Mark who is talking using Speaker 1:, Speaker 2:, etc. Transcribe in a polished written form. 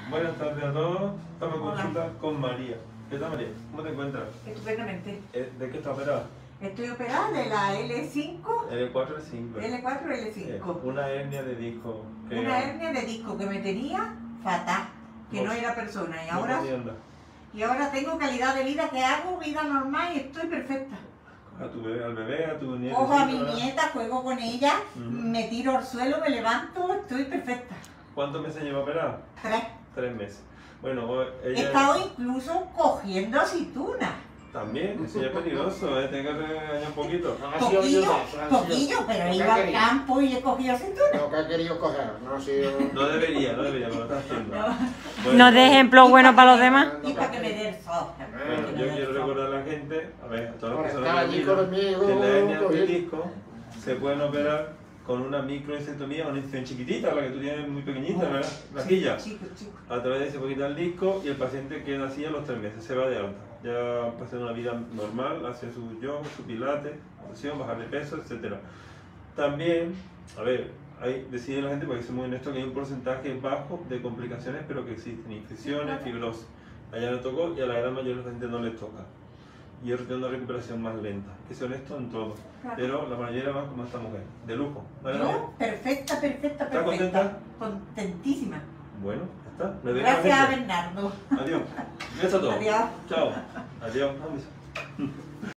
Speaker 1: Buenas tardes a todos. Estamos en consulta con María. ¿Qué tal, María? ¿Cómo te encuentras?
Speaker 2: Estupendamente.
Speaker 1: ¿De qué estás operada?
Speaker 2: Estoy operada de la L5,
Speaker 1: L4, L5.
Speaker 2: L4, L5.
Speaker 1: Una hernia de disco.
Speaker 2: Una hernia de disco que me tenía fatal, que no era persona. Y ahora tengo calidad de vida, que hago vida normal y estoy perfecta.
Speaker 1: A tu bebé, al bebé, a tu nieta.
Speaker 2: Cojo a mi nieta, juego con ella, me tiro al suelo, me levanto, estoy perfecta.
Speaker 1: ¿Cuántos meses lleva operada?
Speaker 2: 3.
Speaker 1: 3 meses. Bueno, ella...
Speaker 2: He estado incluso cogiendo aceituna.
Speaker 1: También, eso ya es peligroso, Tengo que regañar un poquito.
Speaker 2: Poquillo, pero he ido al campo y he cogido aceituna.
Speaker 3: Lo que ha querido coger, no ha sido...
Speaker 1: No debería, pero lo está haciendo.
Speaker 4: No de ejemplo bueno para los demás.
Speaker 2: Y para que me dé el sol.
Speaker 1: Bueno, yo quiero recordar a la gente, a ver, a todas las personas
Speaker 3: Está allí conmigo,
Speaker 1: que la hernia de disco se pueden operar con una microincectomía, una incisión chiquitita, la que tú tienes muy pequeñita, ¿verdad? La quilla.
Speaker 2: Chico.
Speaker 1: A través de ese poquito el disco y el paciente queda así a los 3 meses, se va de alta. Ya va a hacer una vida normal, hace su yoga, su pilates, oración, bajar de peso, etc. También, a ver, decide la gente, porque somos honestos, que hay un porcentaje bajo de complicaciones, pero que existen, infecciones, fibrosis. A ella le tocó y a la edad mayor la gente no les toca. Y ellos tienen una recuperación más lenta. Que sea honesto en todo.
Speaker 2: Claro.
Speaker 1: Pero la mayoría más como esta mujer. De lujo. ¿Vale?
Speaker 2: Yo, perfecta.
Speaker 1: ¿Estás contenta?
Speaker 2: Contentísima.
Speaker 1: Bueno, ya está. Me veo
Speaker 2: Gracias a
Speaker 1: gente.
Speaker 2: Bernardo.
Speaker 1: Adiós. Besos a todos.
Speaker 2: Adiós.
Speaker 1: Chao. Adiós. Un beso.